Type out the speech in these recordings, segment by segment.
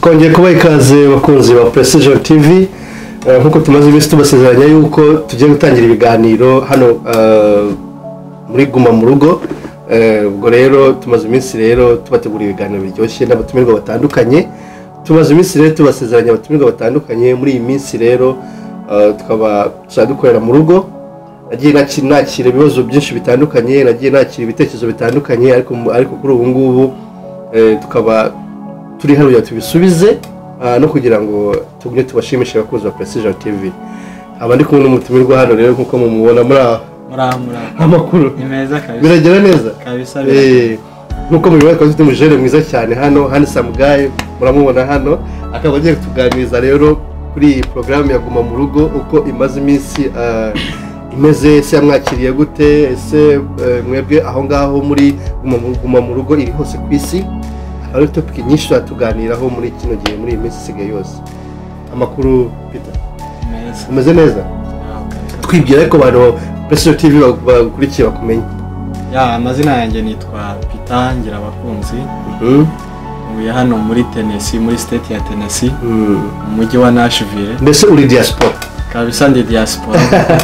twongeye kubaha ikaze bakunzi ba Precision TV nkuko tumaze iminsi tubasezeranya yuko tugiye gutangira ibiganiro hano muri Guma mu Rugo. Ubwo rero tumaze iminsi rero tubategura ibiganiro biryoshye n'abatumirwa batandukanye. Tumaze iminsi rero tubasezeranya abatumirwa batandukanye. Muri iyi minsi rero tukaba dukorera mu rugo. Nagiye nakira ibibazo byinshi bitandukanye, nagiye nakira ibitekerezo bitandukanye, ariko kuri ubu ngubu tukaba turi hano ya tubisubize no kugira ngo tugumye tubashimishe abakunzi ba Precision TV. Abandi kumwe n'umutumirwa hano rero nkuko mumubona muri amakuru imeza kabisa biragera neza kabisa nkuko mubibona ko dufite umujere mwiza cyane hano Handsome Guy muramubona hano, akaba agiye kutuganiriza rero kuri iyi program ya Guma mu Rugo uko imaze iminsi imeze, se yamwakiriye gute, ese mwebwe aho ngaho muri Guma mu Rugo iri hose ku isi. Hari topic nyinshi tuganiraho muri kino gihe muri iyi minsi isigaye yose. Amakuru Peter umeze neza? Twibwira ko abantu Precision TV bakurikiye bakumenye. Amazina yanjye nitwa Peter Ngirabakunzi. Ubuye hano muri Tennessee, muri state ya Tennessee, mu mujyi wa Nashville. Mbese uri diaspora? Kabisa ndi diaspora.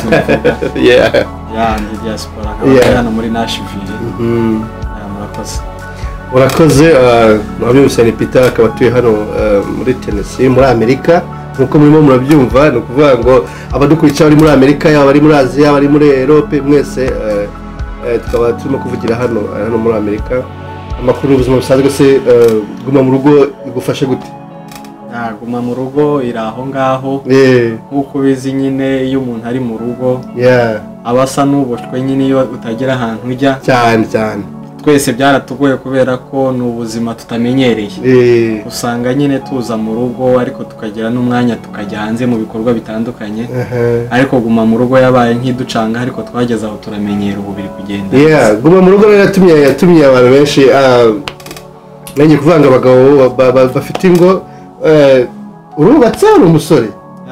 Ndi diaspora. Hano muri Nashville. Murakoze. Urakoze. Mwabyumvise ni Peter akaba atuye hano muri Tennessee muri Amerika. Nkuko murimo murabyumva ni ukuvuga ngo abadukurikira bari muri Amerika, yaba bari muri Aziya, bari muri Europe, mwese tukaba turimo kuvugira hano muri Amerika. Amakuru y'ubuzima busanzwe se Guma mu Rugo igufashe gute? Guma mu Rugo iri aho ngaho nkuko bizi nyine iyo umuntu ari mu rugo abasa n'uboshwe nyine iyo utagira ahantu ujya cyane. Twese byaratugoye kubera ko n'ubuzima tutamenyereye. Usanga nyine tuza mu rugo ariko tukagira n'umwanya tukajya hanze mu bikorwa bitandukanye. Ariko Guma mu Rugo yabaye nk'iducanga ariko twageze aho turamenyera ubu biri kugenda. Guma mu Rugo yatumye abantu benshi nanjye kuvanga abagabo bafite ingo. Urubatse uri umusore?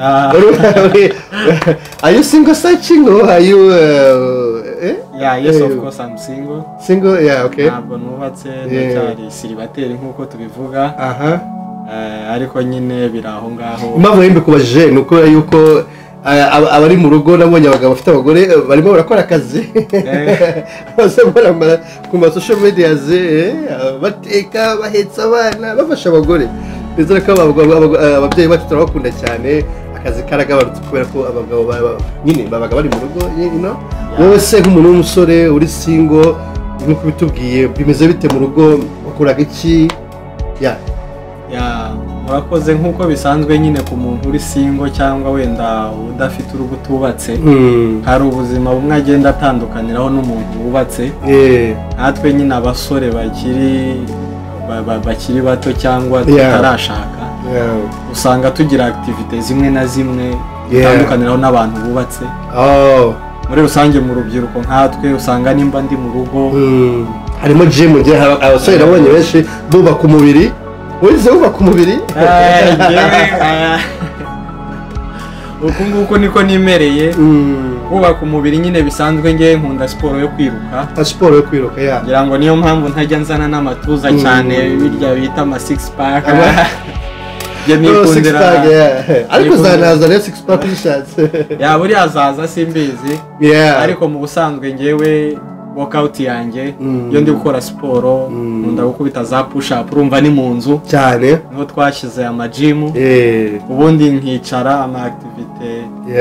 Are you single searching or are you yes, of course I'm single. Single, okay. Ntabwo nubatse ndacyari celibateri nkuko tubivuga. Ariko nyine biraho ngaho. Impamvu yimbe kubajije nuko yuko abari mu rugo nabonye abagabo bafite abagore barimo barakora akazi. Bose baramara ku social media bateka bahetsa abana bafasha abagore. Bizera ko ababyeyi bacu turabakunda cyane, akazi karagabanutse kubera ko abagabo nyine babaga bari mu rugo. Wowe se nk'umuntu w'umusore uri single nkuko bitubwiye bimeze bite mu rugo, wakoraga iki? Murakoze. Nkuko bisanzwe nyine ku muntu uri single cyangwa wenda udafite urugo tubatse, hari ubuzima bumwe agenda atandukaniraho n'umuntu wubatse. Natwe nyine abasore bakiri bato cyangwa tutarashaka usanga tugira activite zimwe na zimwe zitandukaniraho n'abantu bubatse. Muri rusange mu rubyiruko nkatwe usanga nimba ndi mu rugo harimo gym, abasore nabonye benshi bubaka umubiri. Wese ubaka umubiri? Uku nguko niko nimereye. Kubaka umubiri nyine bisanzwe, nge nkunda siporo yo kwiruka. Siporo yo kwiruka ngira ngo niyo mpamvu ntajya nzana n'amatuza cyane birya bita ama 6 pack. Ariko zanaza rero 6 pack bishatse. Buri azaza simbizi. Ariko mu busanzwe ngewe workout yanjye iyo ndi gukora siporo nkunda gukubita za push up, urumva ni mu nzu cyane niho twashyize ama gym. Ubundi nkicara ama activite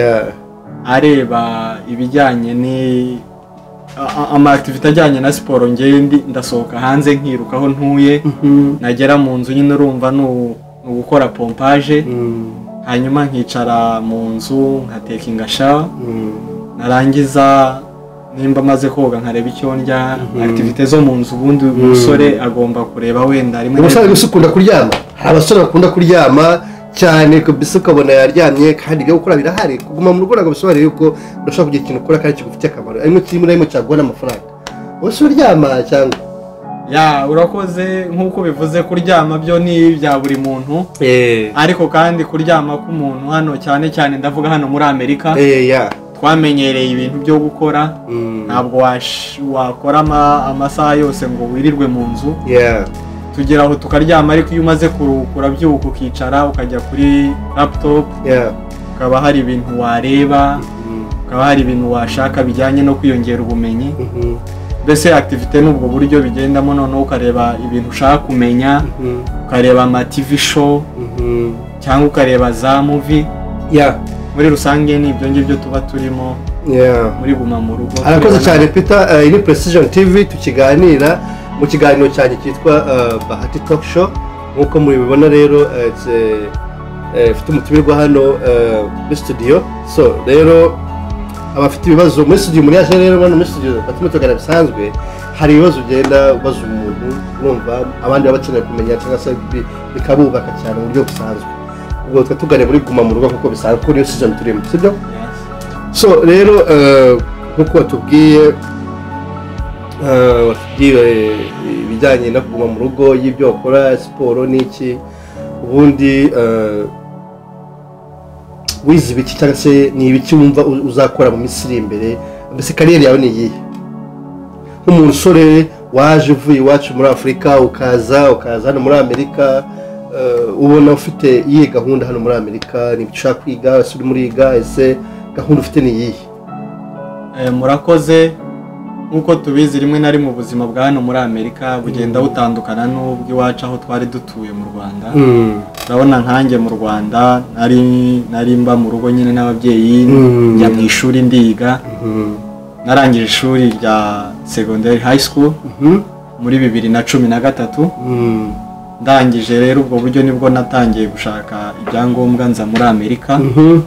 areba ibijyanye ni ama activite ajyanye na siporo. Ngewe ndasohoka hanze nkiruka aho ntuye, nagera mu nzu nyine urumva no gukora pompage, hanyuma nkicara mu nzu nkatekinga shower, narangiza nimba maze koga nkareba icyo ndya. Activite zo mu nzu ubundi umusore agomba kureba wenda rimwe. Umusore gusukunda kuryama, abasore bakunda kuryama cyane kabisa, ukabona yaryamye kandi ibyo gukora birahari. Kuguma mu rugo bisobanuye yuko udashobora kugira ikintu ukora kandi kigufitiye akamaro, arimo kirimo cyagwa n'amafaranga. Wese uryama cyangwa? Urakoze. Nkuko bivuze kuryama byo ni bya buri muntu, ariko kandi kuryama k'umuntu hano cyane ndavuga hano muri Amerika twamenyereye ibintu byo gukora. Ntabwo wakora amasaha yose ngo wirirwe mu nzu. tugera aho tukaryama, ariko iyo umaze kuruhuka urabyuka ukicara ukajya kuri laptop, ukaba hari ibintu wareba, ukaba hari ibintu washaka bijyanye no kwiyongera ubumenyi. Mbese activity n'ubwo buryo bigendamo, noneho ukareba ibintu ushaka kumenya, ukareba ama TV show cyangwa ukareba za movie. Muri rusange ni ibyo ngibyo tuba turimo muri Guma mu Rugo. Arakoze cyane Peter. Ini Precision TV tukiganira mu kiganiro cyane cyitwa Bahati Talk Show. Nkuko mubibona rero ifite umutumirwa hano muri studio. So rero abafite ibibazo muri studio, muri yaje rero muri studio batuma tugana bisanzwe, hari ibibazo ugenda ubaza umuntu urumva abandi babakeneye kumenya cyangwa se bikabubaka cyane mu buryo busanzwe. Ubwo twatugane muri Guma mu Rugo kuko bisanzwe ko niyo season turimo, sibyo? So rero nkuko watubwiye ibijyanye no Guma mu Rugo, y'ibyo wakora, siporo n'iki, ubundi wize ibiki cyangwa se ni ibiki wumva uzakora mu minsi iri imbere? Mbese kariyeri yawe ni iyihe nk'umusore waje uvuye iwacu muri Afurika ukaza hano muri Amerika? Ubona ufite iyihe gahunda hano muri Amerika? Ni ibyo ushaka kwiga, ese uri muriga, ese gahunda ufite ni iyihe? Murakoze. Nkuko tubizi, rimwe na rimwe ubuzima bwa hano muri Amerika bugenda butandukana n'ubw'iwacu aho twari dutuye mu Rwanda. Urabona nkanjye mu Rwanda nari mba mu rugo nyine n'ababyeyi, njya mu ishuri ndiga, narangije ishuri rya secondary high school muri 2013. Ndangije rero ubwo buryo nibwo natangiye gushaka ibyangombwa nza muri Amerika.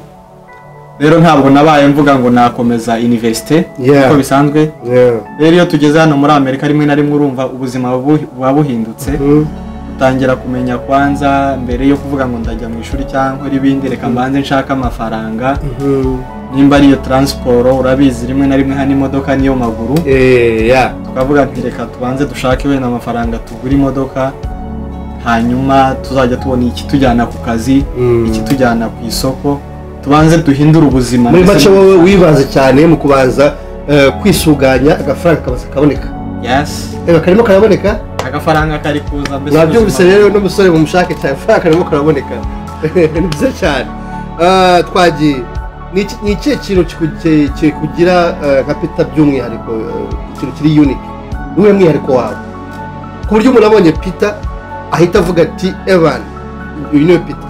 Rero ntabwo nabaye mvuga ngo nakomeza university uko bisanzwe. Rero iyo tugeze hano muri Amerika rimwe na rimwe urumva ubuzima buba buhindutse, utangira kumenya kwanza mbere yo kuvuga ngo ndajya mu ishuri cyangwa ibindi, reka mbanze nshaka amafaranga. Nimba ariyo transport, urabizi rimwe na rimwe hano imodoka niyo maguru, tukavuga nti reka tubanze dushake wenda amafaranga tugura imodoka, hanyuma tuzajya tubona iki tujyana ku kazi, iki tujyana ku isoko, tubanze duhindura ubuzima. Muri make wowe wibanze cyane mu kubanza kwisuganya, agafaranga kabasa kaboneka. Karimo karaboneka, agafaranga kari kuza. Mbese nabyumvise rero n'umusore mu mushake cyane, agafaranga karimo karaboneka. Ni byiza cyane. Twagiye ni ikihe kintu kugira nka Peter by'umwihariko, ikintu kiri unique, niwe mwihariko wawe ku buryo umuntu abonye Peter ahita avuga ati Evan, uyu niwe Peter?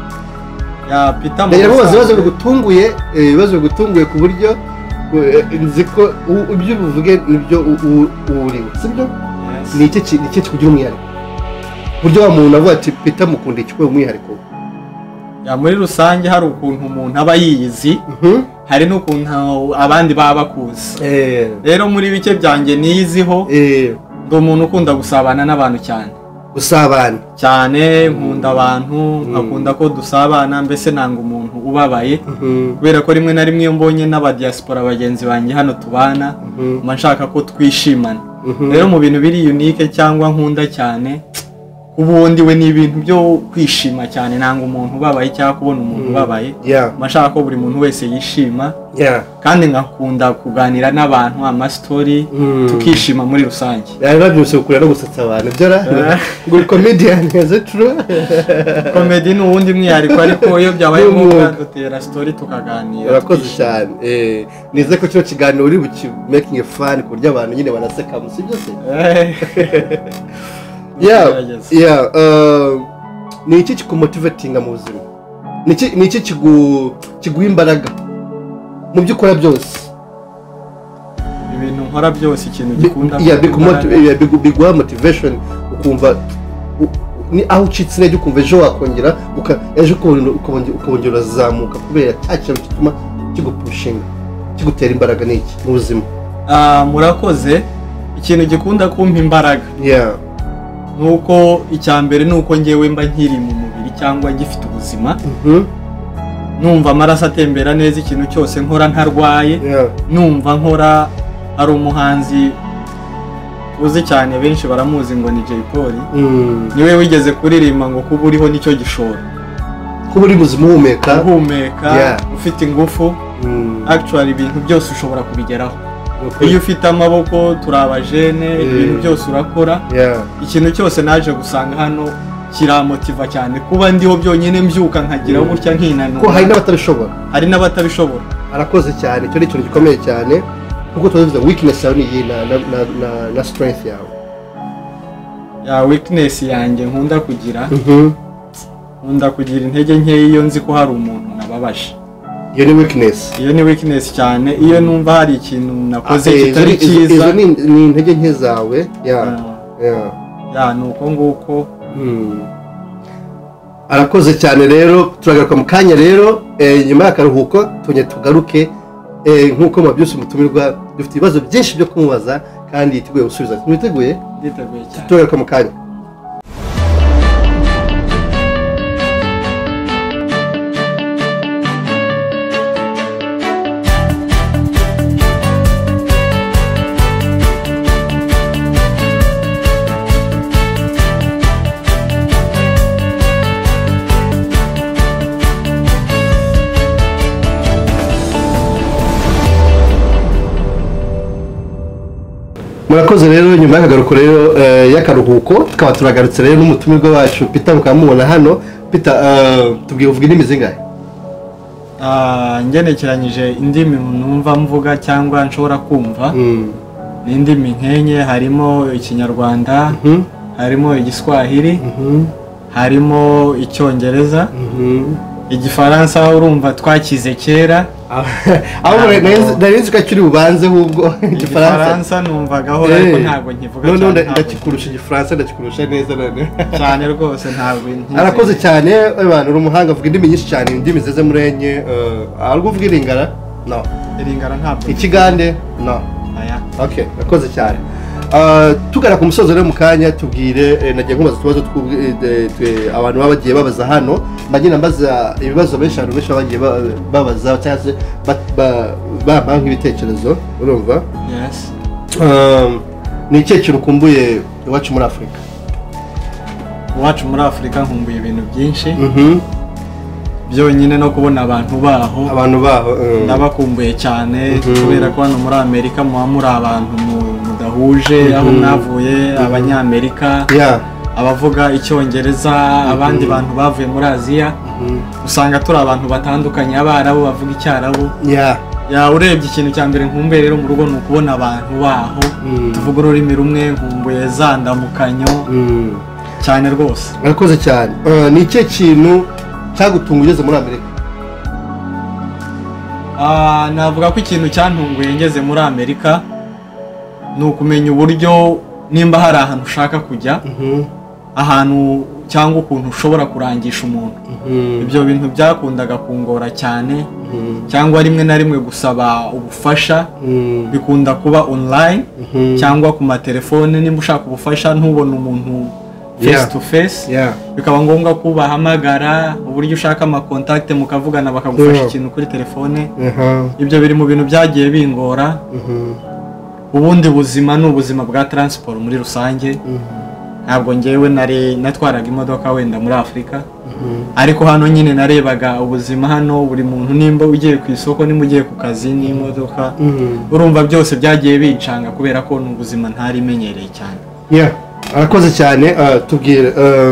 Peter ibibazo bigutunguye ku buryo nzi ko ibyo uvuge nibyo uriwe, sibyo? Ni iki kugira umwihariko buryo wa muntu avuga ati Peter mukunda iki ko umwihariko? Muri rusange hari ukuntu umuntu aba yiyizi, hari n'ukuntu abandi baba bakuzi. Rero muri bike byanjye niyiziho, ndi umuntu ukunda gusabana n'abantu cyane. Gusabana cyane, nkunda abantu, nkakunda ko dusabana, mbese nanga umuntu ubabaye, kubera ko rimwe na rimwe iyo mbonye n'abadiaspora bagenzi banjye hano tubana, mba nshaka ko twishimana. Rero mu bintu biri unique cyangwa nkunda cyane, ubundi we ni ibintu byo kwishima cyane, nanga umuntu ubabaye cyangwa kubona umuntu ubabaye. Mba nshaka ko buri muntu wese yishima, kandi ngakunda kuganira n'abantu ama story, tukishima muri rusange. Byose ukura no gusetsa abantu byora ngo comedian is true. Comedy ni uwundi mwihariko, ariko iyo byabaye ngombwa dutera story tukaganira. Urakoze cyane. Nize ko cyo kiganiro uri buki making fun ku buryo abantu nyine baraseka musi byose. Ni iki kikumotivatinga mu buzima? Ni iki kiguha imbaraga mu byo ukora byose? Ibintu nkora byose, ikintu gikunda biguha motivation, ukumva ni aho ucitse intege, ukumva ejo wakongera ejo ukongera urazamuka kubera cya kintu gituma kigupushinga, kigutera imbaraga. Ni iki mu buzima? Murakoze. Ikintu gikunda kumpa imbaraga nuko icya mbere nuko ngewe mba nkiri mu mubiri cyangwa ngifite ubuzima, numva amaraso atembera neza, ikintu cyose nkora ntarwaye, numva nkora. Hari umuhanzi uzi cyane benshi baramuzi ngo ni Jay Polly, niwe wigeze kuririmba ngo kuba uriho nicyo gishoro, kuba uri buzima uhumeka ufite ingufu. Actually ibintu byose ushobora kubigeraho iyo ufite amaboko turi abajene ibintu byose urakora ikintu cyose naje gusanga hano kiramotiva cyane kuba ndiho byonyine mbyuka nkagira gutya nkinanura ko hari n'abatabishobora arakoze cyane icyo ni ikintu gikomeye cyane kuko tuvuze weakness yawe ni na strength yawe weakness yanjye nkunda kugira intege nke iyo nzi ko hari umuntu nababaje iyo ni weakness cyane iyo numva hari ikintu nakoze kitari cyiza izo ni intege nke zawe nuko nguko arakoze cyane rero turagaruka mu kanya rero nyuma y'akaruhuko tugaruke nk'uko mubyuse mutumirwa dufite ibibazo byinshi byo kumubaza kandi yiteguye gusubiza mwiteguye cyane turagaruka mu kanya murakoze rero nyuma y'akagaruko rero y'akaruhuko tukaba turagarutse rero n'umutumirwa wacu Peter mukamubona hano Peter tubwiye uvuga indimi zingahe ngenekeranyije indimi numva mvuga cyangwa nshobora kumva ni indimi nkenye harimo ikinyarwanda harimo igiswahili harimo icyongereza igifaransa urumva twakize kera narizi ko akiri bubanze ahubwo igifaransa numvagaho ariko ntabwo nkivuga cyane none ndakikurusha igifaransa ndakikurusha neza none cyane rwose ntabwo arakoze cyane abantu uri umuhanga avuga indimi nyinshi cyane indimi zeze muri enye ariko uvuga iringara no iringara ntabwo ikigande no okay arakoze cyane tugara ku musozo rero mu kanya tubwire nagiye nkubaza utubazo abantu baba bagiye babaza hano mbagenda mbaza ibibazo benshi abantu benshi bagiye babaza cyangwa se bampa nk'ibitekerezo urumva ni ikihe kintu ukumbuye iwacu muri Afurika iwacu muri Afurika nkumbuye ibintu byinshi byonyine no kubona abantu baho ndabakumbuye cyane kubera ko hano muri Amerika muba muri abantu mudahuje aho mwavuye abanyamerika abavuga icyongereza abandi bantu bavuye muri Aziya usanga turi abantu batandukanye abarabu bavuga icyarabu urebye ikintu cya mbere nkumbuye rero mu rugo ni ukubona abantu baho tuvuga ururimi rumwe nkumbuye za ndamukanyo cyane rwose murakoze cyane ni ikihe kintu cyagutunga ugeze muri Amerika navuga ko ikintu cyantunguye ngeze muri Amerika ni ukumenya uburyo nimba hari ahantu ushaka kujya ahantu cyangwa ukuntu ushobora kurangisha umuntu ibyo bintu byakundaga kungora cyane cyangwa rimwe na rimwe gusaba ubufasha bikunda kuba online cyangwa ku matelefone nimba ushaka ubufasha ntubone umuntu face to face bikaba ngombwa ko ubahamagara uburyo ushaka amakontakte mukavugana bakagufasha ikintu kuri telefone ibyo biri mu bintu byagiye bingora ubundi buzima ni ubuzima bwa transport muri rusange ntabwo ngewe natwaraga imodoka wenda muri Afurika ariko hano nyine narebaga ubuzima hano buri muntu nimba ugiye ku isoko nimba ugiye ku kazi n'imodoka urumva byose byagiye bincanga kubera ko ni ubuzima ntari menyereye cyane arakoze cyane tubwire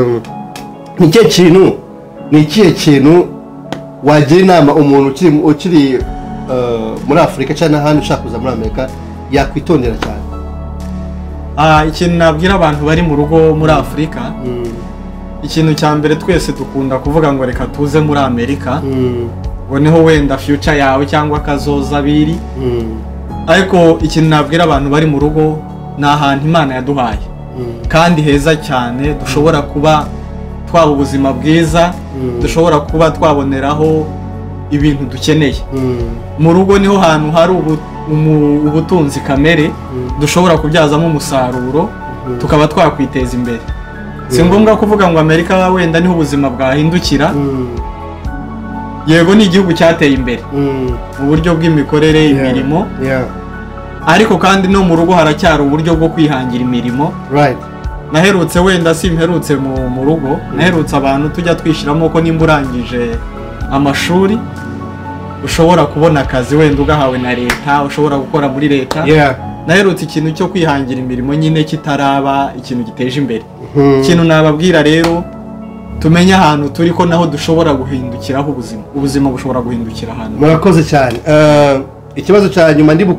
ni ikihe kintu wagira inama umuntu ukiri muri Afurika cyangwa n'ahandi ushaka kuza muri Amerika yakwitondera cyane ikintu nabwira abantu bari mu rugo muri Afurika ikintu cya mbere twese dukunda kuvuga ngo reka tuze muri Amerika ngo niho wenda future yawe cyangwa kazoza biri ariko ikintu nabwira abantu bari mu rugo ni ahantu Imana yaduhaye kandi heza cyane dushobora kuba twaba ubuzima bwiza dushobora kuba twaboneraho ibintu dukeneye mu rugo niho hantu hari ubutunzi kamere dushobora kubyazamo umusaruro tukaba twakwiteza imbere si ngombwa kuvuga ngo Amerika wenda niho ubuzima bwahindukira yego ni igihugu cyateye imbere mu buryo bw'imikorere imirimo ariko kandi no mu rugo haracyari uburyo bwo kwihangira imirimo naherutse wenda simperutse mu rugo naherutse abantu tujya twishiramo ko nimba urangije amashuri ushobora kubona akazi wenda ugahawe na leta, ushobora gukora muri leta. Naherutse ikintu cyo kwihangira imirimo nyine kitaraba ikintu giteje imbere. Ikintu nababwira rero, tumenye ahantu turi ko naho dushobora guhindukiraho ubuzima bushobora guhindukira ahantu. Murakoze cyane. Ikibazo cya nyuma ndi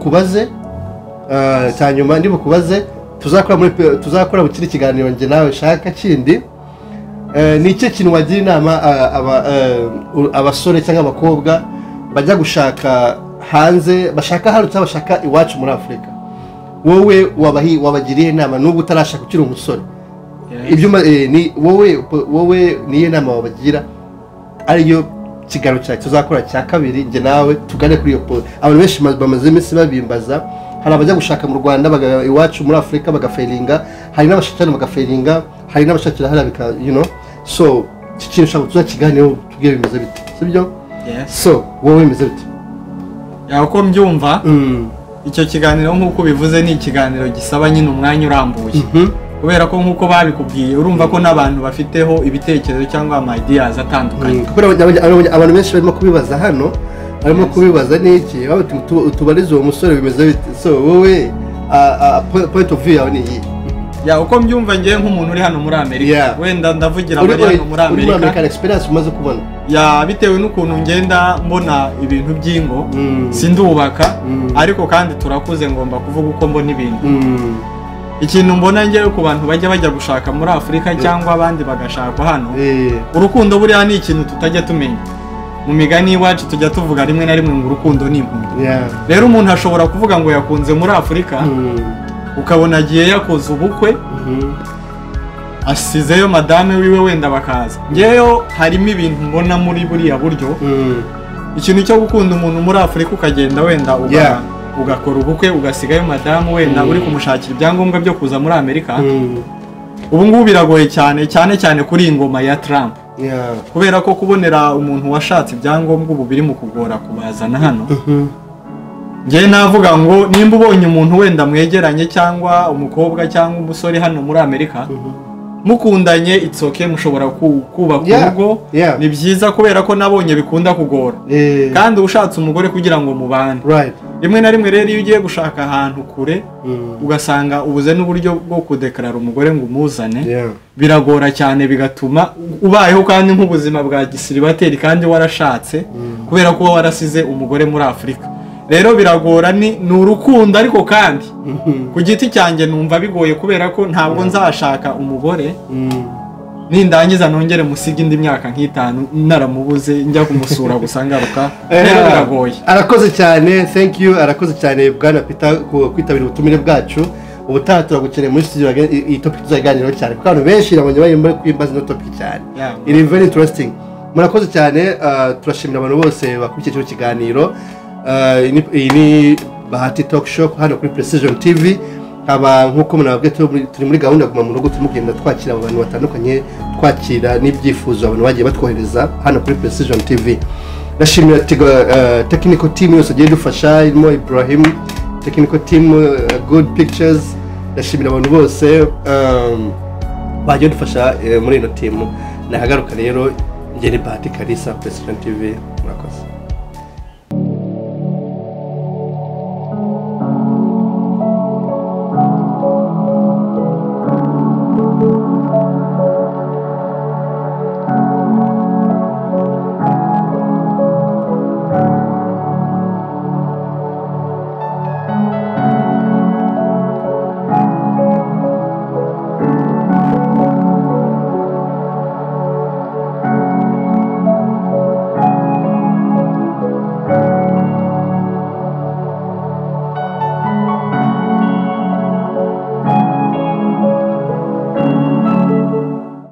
bukubaze tuzakora mu kindi kiganiro nge nawe shaka kindi, ni icyo kintu wagira inama abasore cyangwa abakobwa bajya gushaka hanze, bashaka hano cyangwa bashaka iwacu muri Afurika, wowe wabagiriye inama n'ubwo utarashaka ukiri umusore? Ibyo wowe niyo nama wabagira, ariyo kiganiro cyacu tuzakora cya kabiri nge nawe tugane kuri iyo pole. Abantu benshi bamaze iminsi babimbaza, hari abajya gushaka mu Rwanda iwacu muri Afurika bagafailinga, hari n'abashakira bagafailinga, hari n'abashakira hariya so iki kintu ushaka tuzakiganiraho tubwire bimeze bite, sibyo? So wowe bimeze bite? Uko mbyumva, icyo kiganiro nk'uko bivuze ni ikiganiro gisaba nyine umwanya urambuye, kubera ko nk'uko babikubwiye urumva ko n'abantu bafiteho ibitekerezo cyangwa ideas atandukanye. Abantu benshi barimo kubibaza hano, barimo kubibaza n'iki, tubarize uwo musore bimeze bite? So wowe point of view yawe ni iyi? Uko mbyumva ngiye nk'umuntu uri hano muri Amerika, wenda ndavugira abari hano muri Amerika, experience umaze kubona bitewe n'ukuntu ngenda mbona ibintu by'ingo, sindubaka ariko kandi turakuze, ngomba kuvuga uko mbona ibintu. Ikintu mbona ngewe ku bantu bajya gushaka muri Afurika cyangwa abandi bagashaka hano, urukundo buriya ni ikintu tutajya tumenya. Mu migani iwacu tujya tuvuga rimwe na rimwe ngo urukundo ni impumyi. Rero umuntu ashobora kuvuga ngo yakunze muri Afurika, ukabona agiye yakoze ubukwe, asizeyo madame wiwe wenda bakaza. Ngeyo harimo ibintu mbona muri buriya buryo, ikintu cyo gukunda umuntu muri Afurika ukagenda wenda ugakora ubukwe ugasigayo madame wenda uri kumushakira ibyangombwa byo kuza muri Amerika. Ubu ngubu biragoye cyane kuri ingoma ya Trump, kubera ko kubonera umuntu washatse ibyangombwa ubu biri mu kugora kubazana hano. Ngewe navuga ngo nimba ubonye umuntu wenda mwegeranye cyangwa umukobwa cyangwa umusore hano muri Amerika, mukundanye it's okay, mushobora kubaka urugo, ni byiza kubera ko nabonye bikunda kugora. Kandi ushatse umugore kugira ngo mubane, rimwe na rimwe rero iyo ugiye gushaka ahantu kure ugasanga ubuze n'uburyo bwo kudekarara umugore ngo umuzane, biragora cyane, bigatuma ubayeho kandi nk'ubuzima bwa gisiribateri kandi warashatse, kubera ko warasize umugore muri Afurika. Rero biragora, ni urukundo, ariko kandi ku giti cyanjye numva bigoye, kubera ko ntabwo nzashaka umugore nindangiza nongere musige indi myaka nk'itanu naramubuze njya kumusura gusa ngaruka. Rero biragoye. Arakoze cyane, thank you, arakoze cyane Bwana Peter kwitabira ubutumire bwacu. Ubutaha turagukeneye muri studio, iyi topic tuzaganiraho cyane kuko abantu benshi nabonye bayimba kwimbaza no topic cyane. It is very interesting. Murakoze cyane, turashimira abantu bose bakurikiye cyo kiganiro. Iyi ni Bahati Talk Shop hano kuri Precision TV. Nkuko munababwiye turi muri gahunda Guma mu Rugo, turimo kugenda twakira abantu batandukanye, twakira n'ibyifuzo abantu bagiye batwohereza hano kuri Precision TV. Ndashimira technical team yose igiye dufasha, irimo Ibrahim, technical team, Good Pictures. Ndashimira abantu bose bagiye dufasha muri ino team. Nahagaruka rero, njye ni Bahati Kalisa, Precision TV. Murakoze.